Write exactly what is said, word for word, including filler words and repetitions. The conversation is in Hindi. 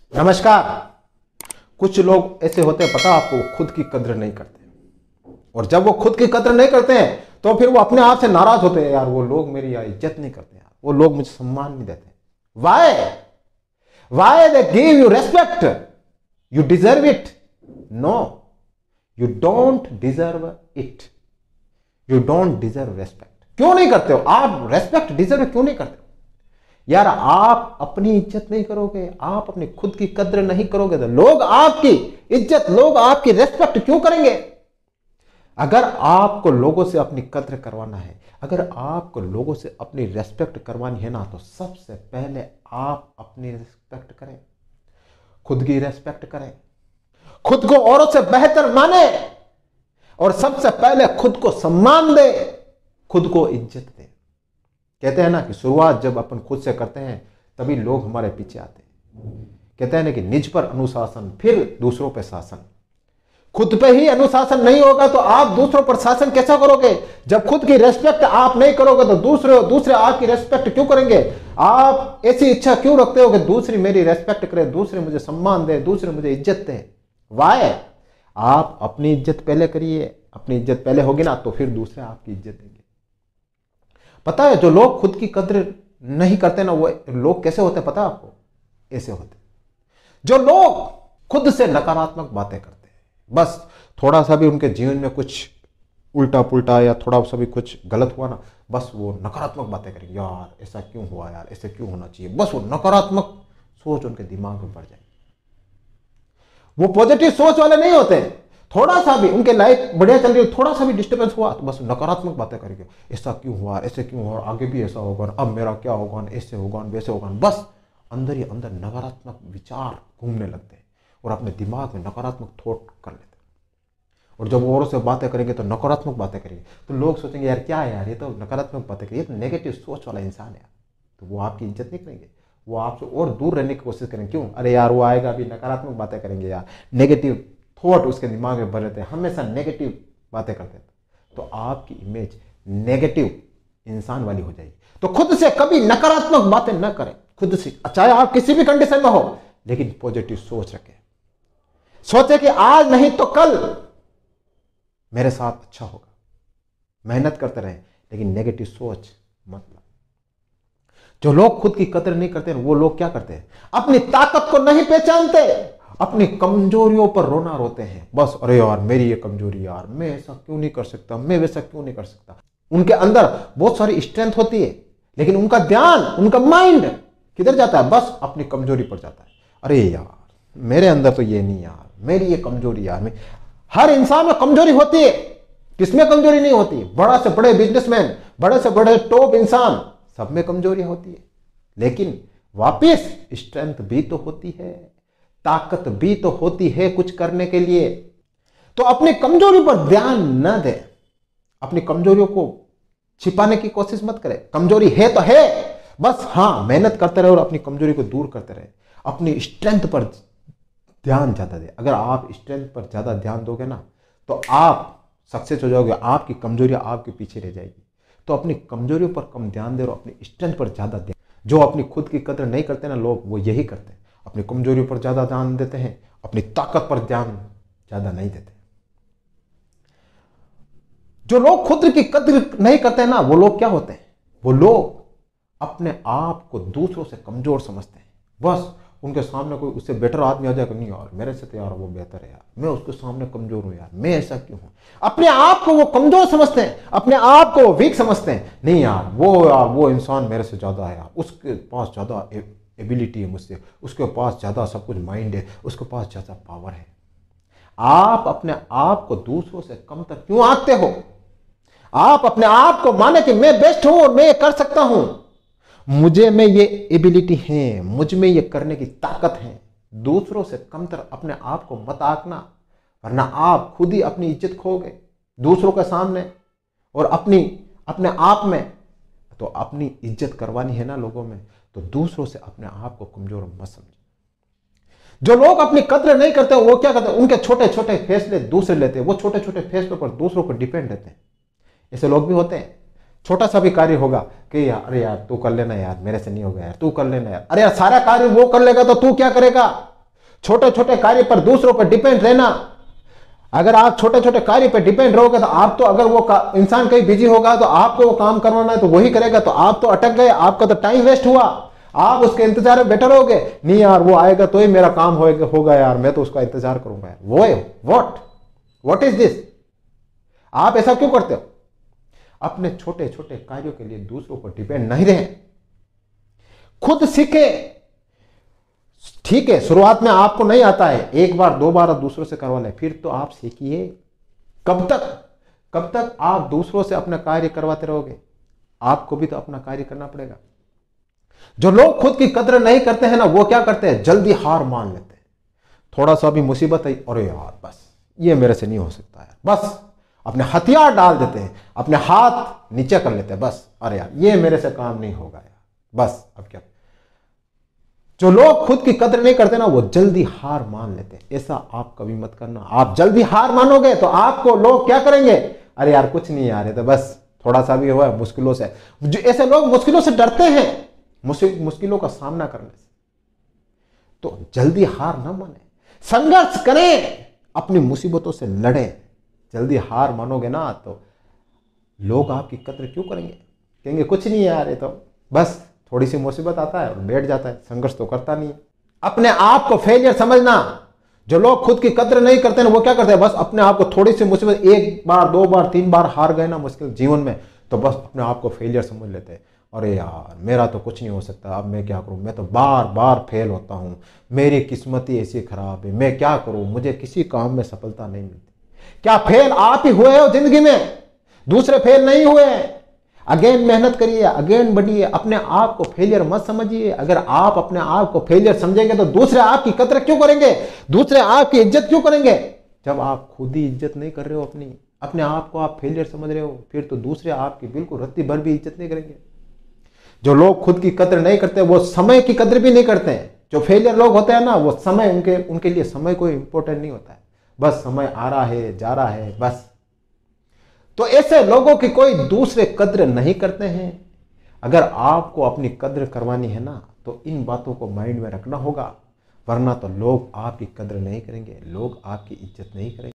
नमस्कार। कुछ लोग ऐसे होते हैं, पता आपको, खुद की कद्र नहीं करते, और जब वो खुद की कद्र नहीं करते हैं तो फिर वो अपने आप से नाराज होते हैं। यार वो लोग मेरी यार इज्जत नहीं करते, यार वो लोग मुझे सम्मान नहीं देते। Why why they give you respect? You deserve it? No, you don't deserve it. You don't deserve respect. क्यों नहीं करते हो आप रेस्पेक्ट? डिजर्व क्यों नहीं करते हो यार? आप अपनी इज्जत नहीं करोगे, आप अपनी खुद की कद्र नहीं करोगे तो लोग आपकी इज्जत, लोग आपकी रेस्पेक्ट क्यों करेंगे? अगर आपको लोगों से अपनी कद्र करवाना है, अगर आपको लोगों से अपनी रेस्पेक्ट करवानी है ना, तो सबसे पहले आप अपनी रेस्पेक्ट करें, खुद की रेस्पेक्ट करें, खुद को औरों से बेहतर माने, और सबसे पहले खुद को सम्मान दे, खुद को इज्जत दे। कहते हैं ना कि शुरुआत जब अपन खुद से करते हैं तभी लोग हमारे पीछे आते हैं। कहते हैं ना कि निज पर अनुशासन, फिर दूसरों पर शासन। खुद पे ही अनुशासन नहीं होगा तो आप दूसरों पर शासन कैसा करोगे? जब खुद की रेस्पेक्ट आप नहीं करोगे तो दूसरे दूसरे आपकी रेस्पेक्ट क्यों करेंगे? आप ऐसी इच्छा क्यों रखते हो कि दूसरी मेरी रेस्पेक्ट करे, दूसरे मुझे सम्मान दे, दूसरे मुझे इज्जत दे? वाई? आप अपनी इज्जत पहले करिए। अपनी इज्जत पहले होगी ना तो फिर दूसरे आपकी इज्जत देंगे। पता है, जो लोग खुद की कद्र नहीं करते ना, वो लोग कैसे होते हैं पता है आपको? ऐसे होते जो लोग खुद से नकारात्मक बातें करते हैं। बस थोड़ा सा भी उनके जीवन में कुछ उल्टा पुल्टा या थोड़ा सा भी कुछ गलत हुआ ना, बस वो नकारात्मक बातें करेंगे। यार ऐसा क्यों हुआ, यार ऐसे क्यों होना चाहिए, बस वो नकारात्मक सोच उनके दिमाग में बढ़ जाएगी। वो पॉजिटिव सोच वाले नहीं होते। थोड़ा सा भी उनके लाइफ बढ़िया चल रही है, थोड़ा सा भी डिस्टर्बेंस हुआ तो बस नकारात्मक बातें करेंगे। ऐसा क्यों हुआ, ऐसे क्यों हुआ, आगे भी ऐसा होगा, अब मेरा क्या होगा, ऐसे होगा, वैसे होगा। बस अंदर ही अंदर नकारात्मक विचार घूमने लगते हैं और अपने दिमाग में नकारात्मक थॉट कर लेते हैं। और जब औरों से बातें करेंगे तो नकारात्मक बातें करेंगे तो लोग सोचेंगे यार क्या है यार, ये तो नकारात्मक बातें करेंगे, ये तो नेगेटिव सोच वाला इंसान है। तो वो आपकी इज्जत नहीं करेंगे, वो आपसे और दूर रहने की कोशिश करेंगे। क्यों? अरे यार वो आएगा अभी नकारात्मक बातें करेंगे, यार नेगेटिव थॉट उसके दिमाग में भर रहते हैं, हमेशा नेगेटिव बातें करते हैं। तो आपकी इमेज नेगेटिव इंसान वाली हो जाएगी। तो खुद से कभी नकारात्मक बातें न करें। खुद से, चाहे आप किसी भी कंडीशन में हो, लेकिन पॉजिटिव सोच रखें। सोचे कि आज नहीं तो कल मेरे साथ अच्छा होगा। मेहनत करते रहें, लेकिन नेगेटिव सोच मत ला। जो लोग खुद की कदर नहीं करते वो लोग क्या करते हैं? अपनी ताकत को नहीं पहचानते, अपनी कमजोरियों पर रोना रोते हैं। बस अरे यार मेरी ये कमजोरी, यार मैं ऐसा क्यों नहीं कर सकता, मैं वैसा क्यों नहीं कर सकता। उनके अंदर बहुत सारी स्ट्रेंथ होती है, लेकिन उनका ध्यान, उनका माइंड किधर जाता है? बस अपनी कमजोरी पर जाता है। अरे यार मेरे अंदर तो ये नहीं, यार मेरी ये कमजोरी, यार मैं। हर इंसान में कमजोरी होती है, किसमें कमजोरी नहीं होती? बड़ा से बड़े बिजनेसमैन, बड़े से बड़े टॉप इंसान, सब में कमजोरी होती है, लेकिन वापिस स्ट्रेंथ भी तो होती है, ताकत भी तो होती है कुछ करने के लिए। तो अपनी कमजोरी पर ध्यान न दे, अपनी कमजोरियों को छिपाने की कोशिश मत करें। कमजोरी है तो है, बस हाँ मेहनत करते रहे और अपनी कमजोरी को दूर करते रहे। अपनी स्ट्रेंथ पर ध्यान ज्यादा दे। अगर आप स्ट्रेंथ पर ज्यादा ध्यान दोगे ना तो आप सक्सेस हो जाओगे, आपकी कमजोरियां आपके पीछे रह जाएगी। तो अपनी कमजोरियों पर कम ध्यान दे और अपनी स्ट्रेंथ पर ज्यादा ध्यान। जो अपनी खुद की कदर नहीं करते ना लोग, वो यही करते हैं, अपनी कमजोरियों पर ज्यादा ध्यान देते हैं, अपनी ताकत पर ध्यान ज्यादा नहीं देते। जो लोग खुद की कदर नहीं करते ना, वो लोग क्या होते हैं? वो लोग अपने आप को दूसरों से कमजोर समझते हैं। बस उनके सामने कोई उससे बेटर आदमी आ जाएगा, नहीं यार मेरे से तो यार वो बेहतर है, यार मैं उसके सामने कमजोर हूं, यार मैं ऐसा क्यों हूं। अपने आप को वो कमजोर समझते हैं, अपने आप को वो वीक समझते हैं। नहीं यार वो यार वो इंसान मेरे से ज्यादा है, यार उसके पास ज्यादा एबिलिटी है मुझसे, उसके पास ज्यादा सब कुछ माइंड है, उसके पास ज्यादा पावर है। आप अपने आप को दूसरों से कम तक क्यों आंकते हो? आप अपने आप को माने कि मैं बेस्ट हूं और मैं ये कर सकता हूं, मुझे में ये एबिलिटी है, मुझ में ये करने की ताकत है। दूसरों से कमतर अपने आप को मत आंकना, वरना आप खुद ही अपनी इज्जत खोगे दूसरों के सामने और अपनी अपने आप में। तो अपनी इज्जत करवानी है ना लोगों में, तो दूसरों से अपने आप को कमजोर मत समझो। जो लोग अपनी कद्र नहीं करते वो क्या करते हैं? उनके छोटे छोटे फैसले दूसरे लेते हैं, वो छोटे छोटे फैसलों पर दूसरों पर डिपेंड रहते हैं। ऐसे लोग भी होते हैं, छोटा सा भी कार्य होगा कि यार अरे यार तू कर लेना, यार मेरे से नहीं होगा, यार तू कर लेना, यार अरे यार सारा कार्य वो कर लेगा तो तू क्या करेगा? छोटे छोटे कार्य पर दूसरों पर डिपेंड रहना, अगर आप छोटे छोटे कार्य पर डिपेंड रहोगे तो आप तो, अगर वो इंसान कहीं बिजी होगा तो आपको वो काम करवाना है तो वही करेगा, तो आप तो अटक गए, आपका तो टाइम वेस्ट हुआ, आप उसके इंतजार में बैठे रहोगे। नहीं यार वो आएगा तो ही मेरा काम होगा होगा यार, मैं तो उसका इंतजार करूंगा यार। वो व्हाट व्हाट इज दिस? आप ऐसा क्यों करते हो? अपने छोटे छोटे कार्यों के लिए दूसरों पर डिपेंड नहीं रहे, खुद सीखे। ठीक है, शुरुआत में आपको नहीं आता है, एक बार दो बार दूसरों से करवा लें, फिर तो आप सीखिए। कब तक कब तक आप दूसरों से अपना कार्य करवाते रहोगे? आपको भी तो अपना कार्य करना पड़ेगा। जो लोग खुद की कद्र नहीं करते हैं ना, वो क्या करते हैं, जल्दी हार मान लेते हैं। थोड़ा सा भी मुसीबत आई, अरे यार बस ये मेरे से नहीं हो सकता है, बस अपने हथियार डाल देते हैं, अपने हाथ नीचे कर लेते हैं, बस अरे यार ये मेरे से काम नहीं होगा यार, बस अब क्या। जो लोग खुद की कद्र नहीं करते ना, वो जल्दी हार मान लेते हैं। ऐसा आप कभी मत करना। आप जल्दी हार मानोगे तो आपको लोग क्या करेंगे, अरे यार कुछ नहीं यार, तो बस थोड़ा सा भी हुआ मुश्किलों से। जो ऐसे लोग मुश्किलों से डरते हैं, मुश्किलों का सामना करने से। तो जल्दी हार ना माने, संघर्ष करें, अपनी मुसीबतों से लड़े। जल्दी हार मानोगे ना तो लोग आपकी कद्र क्यों करेंगे, कहेंगे कुछ नहीं यार, ये तो बस थोड़ी सी मुसीबत आता है और बैठ जाता है, संघर्ष तो करता नहीं है। अपने आप को फेलियर समझना। जो लोग खुद की कद्र नहीं करते ना, वो क्या करते हैं, बस अपने आप को थोड़ी सी मुसीबत, एक बार दो बार तीन बार हार गए ना मुश्किल जीवन में, तो बस अपने आप को फेलियर समझ लेते हैं। अरे यार मेरा तो कुछ नहीं हो सकता, अब मैं क्या करूं, मैं तो बार बार फेल होता हूं, मेरी किस्मत ही ऐसी खराब है, मैं क्या करूं, मुझे किसी काम में सफलता नहीं मिलती। क्या फेल आप ही हुए हो जिंदगी में? दूसरे फेल नहीं हुए। अगेन मेहनत करिए, अगेन बढ़िए, अपने आप को फेलियर मत समझिए। अगर आप अपने आप को फेलियर समझेंगे तो दूसरे आपकी कद्र क्यों करेंगे, दूसरे आपकी इज्जत क्यों करेंगे? जब आप खुद ही इज्जत नहीं कर रहे हो अपनी, अपने आप को आप फेलियर समझ रहे हो, फिर तो दूसरे आपकी बिल्कुल रत्ती भर भी इज्जत नहीं करेंगे। जो लोग खुद की कद्र नहीं करते वो समय की कद्र भी नहीं करते हैं। जो फेलियर लोग होते हैं ना, वो समय, उनके उनके लिए समय कोई इंपॉर्टेंट नहीं होता है, बस समय आ रहा है जा रहा है बस। तो ऐसे लोगों की कोई दूसरे कद्र नहीं करते हैं। अगर आपको अपनी कद्र करवानी है ना, तो इन बातों को माइंड में रखना होगा, वरना तो लोग आपकी कद्र नहीं करेंगे, लोग आपकी इज्जत नहीं करेंगे।